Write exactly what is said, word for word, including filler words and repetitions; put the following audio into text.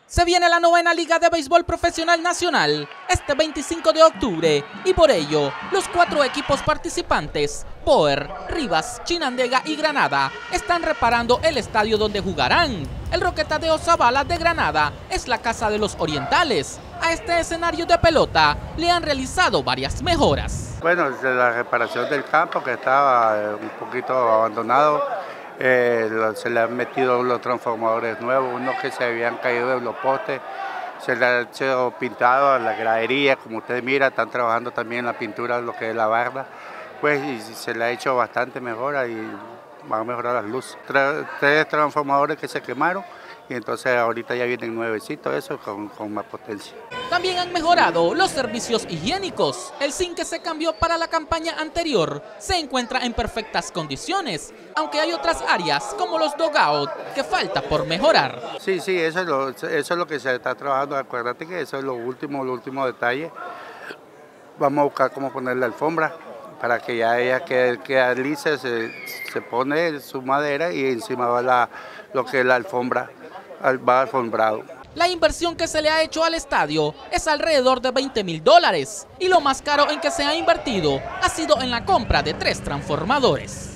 Se viene la novena Liga de Béisbol Profesional Nacional este veinticinco de octubre y por ello los cuatro equipos participantes, Boer, Rivas, Chinandega y Granada, están reparando el estadio donde jugarán. El Roquetadeo Zavala de Granada es la casa de los orientales. A este escenario de pelota le han realizado varias mejoras. Bueno, la reparación del campo que estaba un poquito abandonado. Eh, se le han metido los transformadores nuevos, unos que se habían caído de los postes, se le ha hecho pintado a la gradería, como usted mira, están trabajando también en la pintura, lo que es la barda, pues y se le ha hecho bastante mejora y van a mejorar las luces. Tra tres transformadores que se quemaron y entonces ahorita ya vienen nuevecitos, eso con, con más potencia. También han mejorado los servicios higiénicos. El zinc que se cambió para la campaña anterior se encuentra en perfectas condiciones, aunque hay otras áreas como los dugout que falta por mejorar. Sí, sí, eso es lo, eso es lo que se está trabajando. Acuérdate que eso es lo último, lo último detalle. Vamos a buscar cómo poner la alfombra para que ya ella quede, quede lisa, se, se pone su madera y encima va la, lo que es la alfombra, va alfombrado. La inversión que se le ha hecho al estadio es alrededor de veinte mil dólares y lo más caro en que se ha invertido ha sido en la compra de tres transformadores.